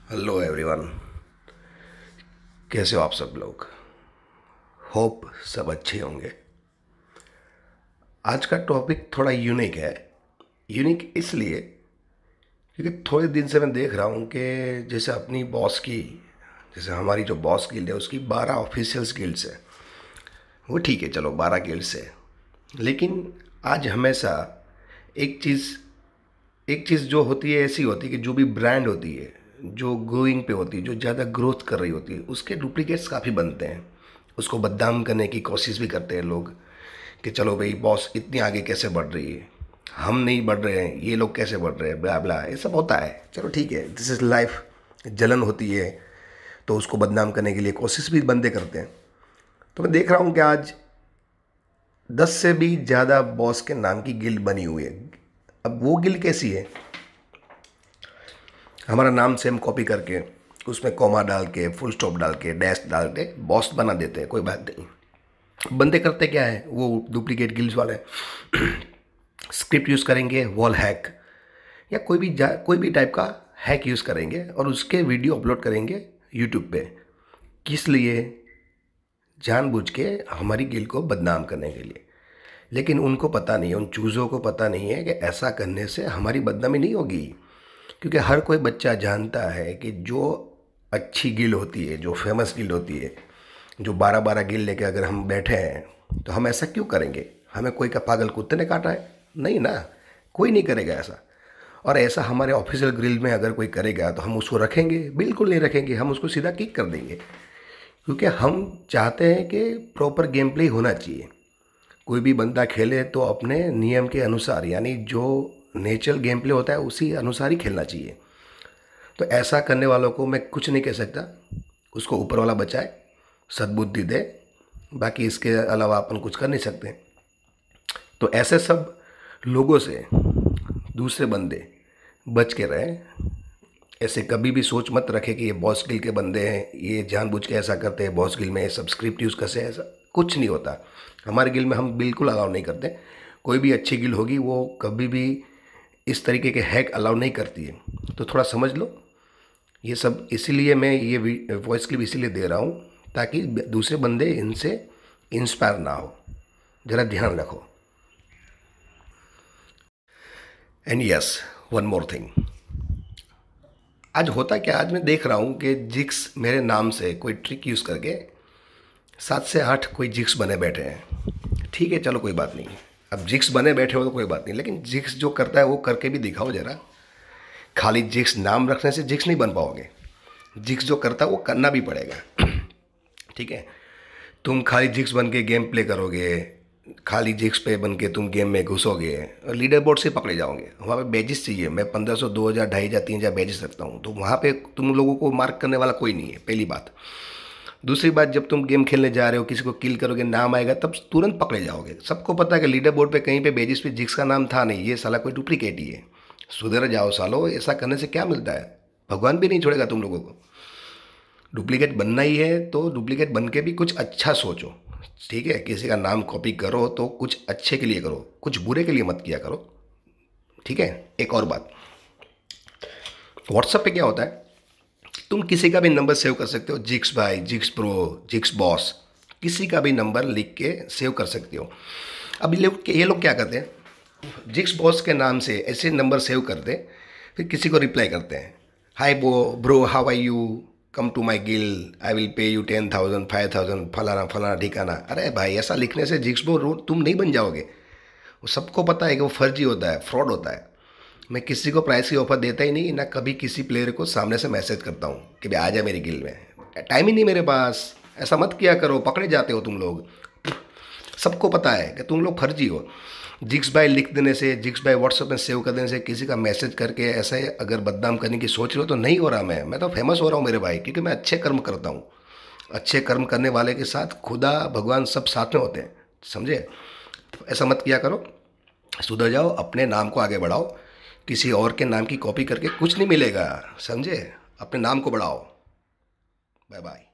Hello everyone, कैसे हो आप सब लोग। होप सब अच्छे होंगे। आज का टॉपिक थोड़ा यूनिक है। यूनिक इसलिए क्योंकि थोड़े दिन से मैं देख रहा हूँ कि जैसे अपनी बॉस की, जैसे हमारी जो बॉस गिल्ड है उसकी 12 ऑफिशियल्स गिल्ड्स है। वो ठीक है, चलो 12 गिल्ड्स है, लेकिन आज हमेशा एक चीज़ एक चीज़ जो होती है ऐसी होती है कि जो भी ब्रांड होती है, जो ग्रोइंग पे होती है, जो ज़्यादा ग्रोथ कर रही होती है, उसके डुप्लीकेट्स काफ़ी बनते हैं। उसको बदनाम करने की कोशिश भी करते हैं लोग कि चलो भाई बॉस इतनी आगे कैसे बढ़ रही है, हम नहीं बढ़ रहे हैं, ये लोग कैसे बढ़ रहे हैं, ब्ला ब्ला, ये सब होता है। चलो ठीक है, दिस इज़ लाइफ। जलन होती है तो उसको बदनाम करने के लिए कोशिश भी बंदे करते हैं। तो मैं देख रहा हूँ कि आज 10 से भी ज़्यादा बॉस के नाम की गिल्ड बनी हुई है। अब वो गिल्ड कैसी है, हमारा नाम सेम कॉपी करके उसमें कॉमा डाल के, फुल स्टॉप डाल के, डैश डाल के बॉस बना देते हैं। कोई बात नहीं, बंदे करते क्या है, वो डुप्लीकेट गिल्ड्स वाले स्क्रिप्ट यूज़ करेंगे, वॉल हैक या कोई भी टाइप का हैक यूज़ करेंगे और उसके वीडियो अपलोड करेंगे यूट्यूब पे। किस लिए? जानबूझ के हमारी गिल्ड को बदनाम करने के लिए। लेकिन उनको पता नहीं है, उन चूज़ों को पता नहीं है कि ऐसा करने से हमारी बदनामी नहीं होगी। क्योंकि हर कोई बच्चा जानता है कि जो अच्छी गिल्ड होती है, जो फेमस गिल्ड होती है, जो 12-12 गिल्ड लेके अगर हम बैठे हैं तो हम ऐसा क्यों करेंगे? हमें कोई का पागल कुत्ते ने काटा है? नहीं ना, कोई नहीं करेगा ऐसा। और ऐसा हमारे ऑफिशियल ग्रिल में अगर कोई करेगा तो हम उसको रखेंगे? बिल्कुल नहीं रखेंगे, हम उसको सीधा किक कर देंगे। क्योंकि हम चाहते हैं कि प्रॉपर गेम प्ले होना चाहिए। कोई भी बंदा खेले तो अपने नियम के अनुसार, यानी जो नेचुरल गेम प्ले होता है उसी अनुसार ही खेलना चाहिए। तो ऐसा करने वालों को मैं कुछ नहीं कह सकता, उसको ऊपर वाला बचाए, सद्बुद्धि दे, बाकी इसके अलावा अपन कुछ कर नहीं सकते। तो ऐसे सब लोगों से दूसरे बंदे बच के रहें। ऐसे कभी भी सोच मत रखे कि ये बॉस गिल के बंदे हैं, ये जानबूझ के ऐसा करते हैं, बॉस गिल में सब स्क्रिप्ट यूज़ करते हैं, ऐसा कुछ नहीं होता। हमारे गिल में हम बिल्कुल अलाउ नहीं करते। कोई भी अच्छी गिल होगी वो कभी भी इस तरीके के हैक अलाउ नहीं करती है। तो थोड़ा समझ लो ये सब। इसीलिए मैं ये वॉइस क्लिप इसीलिए दे रहा हूँ ताकि दूसरे बंदे इनसे इंस्पायर ना हो। ज़रा ध्यान रखो। And yes, one more thing. आज होता क्या, आज मैं देख रहा हूँ कि जिक्स मेरे नाम से कोई ट्रिक यूज़ करके 7 से 8 कोई जिक्स बने बैठे हैं। ठीक है, चलो कोई बात नहीं। अब जिक्स बने बैठे हो तो कोई बात नहीं, लेकिन जिक्स जो करता है वो करके भी दिखाओ ज़रा। खाली जिक्स नाम रखने से जिक्स नहीं बन पाओगे। जिक्स जो करता है वो करना भी पड़ेगा। ठीक है, तुम खाली जिक्स बन के गेम प्ले करोगे, खाली जिक्स पे बन के तुम गेम में घुसोगे और लीडर बोर्ड से पकड़े जाओगे। वहाँ पे बेजिस चाहिए। मैं 1500, 2000, 2500, 3000 बेजिस रखता हूँ, तो वहाँ पे तुम लोगों को मार्क करने वाला कोई नहीं है, पहली बात। दूसरी बात, जब तुम गेम खेलने जा रहे हो, किसी को किल करोगे, नाम आएगा तब तुरंत पकड़े जाओगे। सबको पता है कि लीडर बोर्ड पे कहीं पे बेजिस पे जिक्स का नाम था नहीं, ये साला कोई डुप्लीकेट ही है। सुधर जाओ सालो, ऐसा करने से क्या मिलता है? भगवान भी नहीं छोड़ेगा तुम लोगों को। डुप्लीकेट बनना ही है तो डुप्लीकेट बन के भी कुछ अच्छा सोचो। ठीक है, किसी का नाम कॉपी करो तो कुछ अच्छे के लिए करो, कुछ बुरे के लिए मत किया करो। ठीक है, एक और बात, व्हाट्सएप पे क्या होता है, तुम किसी का भी नंबर सेव कर सकते हो, जिक्स भाई, जिक्स प्रो, जिक्स बॉस, किसी का भी नंबर लिख के सेव कर सकते हो। अब ये लोग क्या करते हैं, जिक्स बॉस के नाम से ऐसे नंबर सेव करते, फिर किसी को रिप्लाई करते हैं, hi bro, how are you, come to my guild, I will pay you 10,000, 5,000, फलाना फलाना ठिकाना। अरे भाई, ऐसा लिखने से जिक्स ब्रो तुम नहीं बन जाओगे। वो सबको पता है कि वो फर्जी होता है, फ्रॉड होता है। मैं किसी को प्राइस की ऑफर देता ही नहीं, ना कभी किसी प्लेयर को सामने से मैसेज करता हूँ कि भाई आ जा मेरी गिल में। टाइम ही नहीं मेरे पास, ऐसा मत किया करो, पकड़े जाते हो तुम लोग। सबको पता है कि तुम लोग फर्जी हो। जिक्स बाय लिख देने से, जिक्स बाय व्हाट्सएप में सेव कर देने से, किसी का मैसेज करके ऐसे अगर बदनाम करने की सोच रहे हो तो नहीं हो रहा। मैं तो फेमस हो रहा हूँ मेरे भाई, क्योंकि मैं अच्छे कर्म करता हूँ। अच्छे कर्म करने वाले के साथ खुदा भगवान सब साथ में होते हैं, समझे? तो ऐसा मत किया करो, सुधर जाओ, अपने नाम को आगे बढ़ाओ। किसी और के नाम की कॉपी करके कुछ नहीं मिलेगा, समझे? अपने नाम को बढ़ाओ। Bye bye.